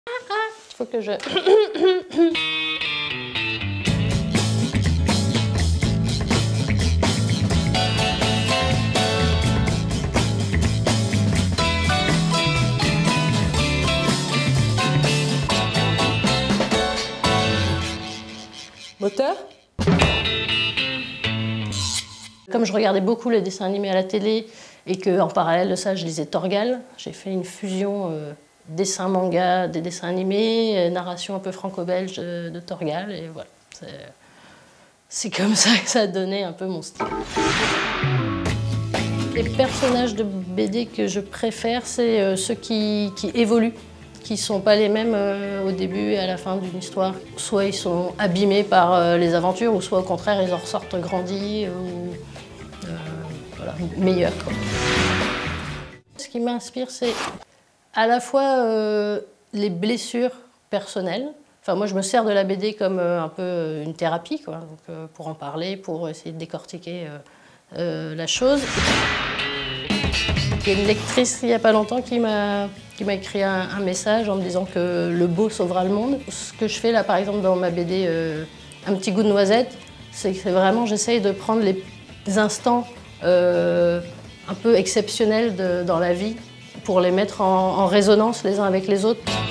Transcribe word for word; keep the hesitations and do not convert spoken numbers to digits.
Il faut que je... Moteur. Comme je regardais beaucoup les dessins animés à la télé et qu'en parallèle de ça, je lisais Torgal, j'ai fait une fusion euh, dessin manga, des dessins animés, euh, narration un peu franco-belge de, de Torgal, et voilà. C'est comme ça que ça a donné un peu mon style. Les personnages de B D que je préfère, c'est euh, ceux qui, qui évoluent, qui ne sont pas les mêmes euh, au début et à la fin d'une histoire. Soit ils sont abîmés par euh, les aventures, ou soit au contraire, ils en ressortent grandis, euh, ou euh, voilà, meilleurs, quoi. Ce qui m'inspire, c'est à la fois euh, les blessures personnelles. Enfin, moi, je me sers de la B D comme euh, un peu une thérapie, quoi, donc, euh, pour en parler, pour essayer de décortiquer euh, euh, la chose. Il y a une lectrice il n'y a pas longtemps qui m'a écrit un, un message en me disant que le beau sauvera le monde. Ce que je fais là, par exemple, dans ma B D euh, Un petit goût de noisette, c'est que vraiment, j'essaye de prendre les instants euh, un peu exceptionnels de, dans la vie pour les mettre en, en résonance les uns avec les autres.